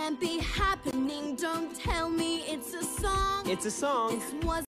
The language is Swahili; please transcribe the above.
can't be happening. Don't tell me it's a song. It's a song. This was